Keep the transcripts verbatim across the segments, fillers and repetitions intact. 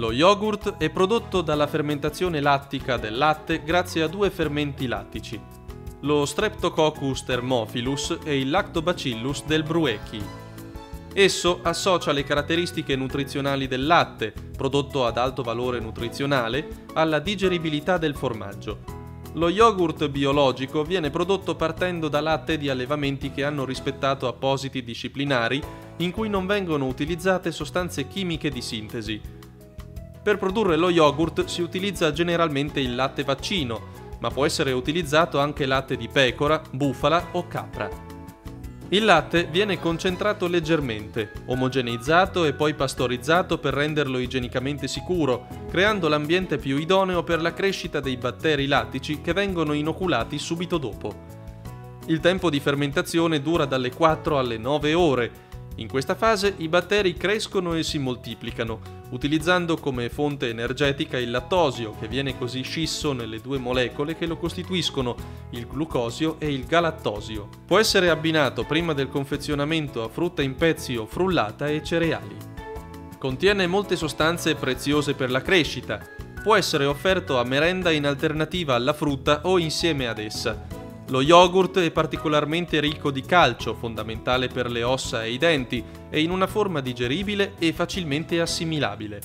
Lo yogurt è prodotto dalla fermentazione lattica del latte grazie a due fermenti lattici, lo Streptococcus thermophilus e il Lactobacillus delbrueckii. Esso associa le caratteristiche nutrizionali del latte, prodotto ad alto valore nutrizionale, alla digeribilità del formaggio. Lo yogurt biologico viene prodotto partendo da latte di allevamenti che hanno rispettato appositi disciplinari in cui non vengono utilizzate sostanze chimiche di sintesi. Per produrre lo yogurt si utilizza generalmente il latte vaccino, ma può essere utilizzato anche latte di pecora, bufala o capra. Il latte viene concentrato leggermente, omogeneizzato e poi pastorizzato per renderlo igienicamente sicuro, creando l'ambiente più idoneo per la crescita dei batteri lattici che vengono inoculati subito dopo. Il tempo di fermentazione dura dalle quattro alle nove ore. In questa fase i batteri crescono e si moltiplicano, utilizzando come fonte energetica il lattosio, che viene così scisso nelle due molecole che lo costituiscono, il glucosio e il galattosio. Può essere abbinato prima del confezionamento a frutta in pezzi o frullata e cereali. Contiene molte sostanze preziose per la crescita. Può essere offerto a merenda in alternativa alla frutta o insieme ad essa. Lo yogurt è particolarmente ricco di calcio, fondamentale per le ossa e i denti, e in una forma digeribile e facilmente assimilabile.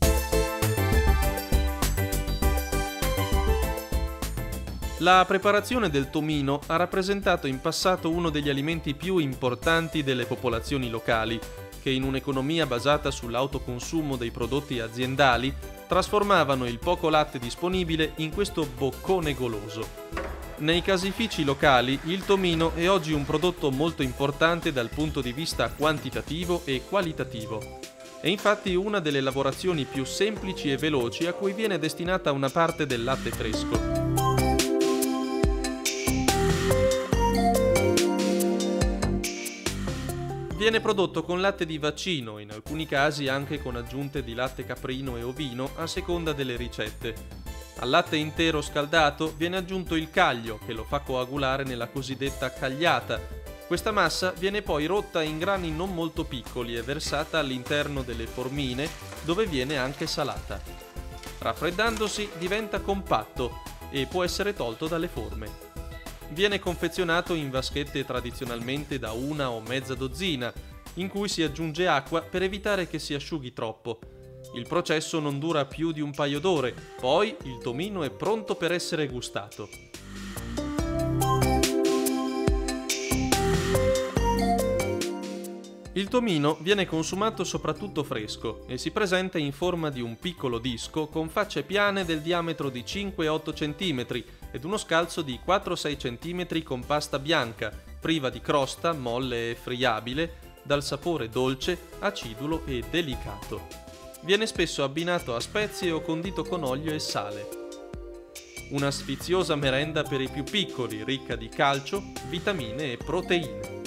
La preparazione del tomino ha rappresentato in passato uno degli alimenti più importanti delle popolazioni locali, che in un'economia basata sull'autoconsumo dei prodotti aziendali trasformavano il poco latte disponibile in questo boccone goloso. Nei caseifici locali il tomino è oggi un prodotto molto importante dal punto di vista quantitativo e qualitativo. È infatti una delle lavorazioni più semplici e veloci a cui viene destinata una parte del latte fresco. Viene prodotto con latte di vaccino, in alcuni casi anche con aggiunte di latte caprino e ovino a seconda delle ricette. Al latte intero scaldato viene aggiunto il caglio, che lo fa coagulare nella cosiddetta cagliata. Questa massa viene poi rotta in grani non molto piccoli e versata all'interno delle formine, dove viene anche salata. Raffreddandosi diventa compatto e può essere tolto dalle forme. Viene confezionato in vaschette tradizionalmente da una o mezza dozzina, in cui si aggiunge acqua per evitare che si asciughi troppo. Il processo non dura più di un paio d'ore, poi il tomino è pronto per essere gustato. Il tomino viene consumato soprattutto fresco e si presenta in forma di un piccolo disco con facce piane del diametro di cinque otto centimetri ed uno scalzo di quattro sei centimetri con pasta bianca, priva di crosta, molle e friabile, dal sapore dolce, acidulo e delicato. Viene spesso abbinato a spezie o condito con olio e sale. Una sfiziosa merenda per i più piccoli, ricca di calcio, vitamine e proteine.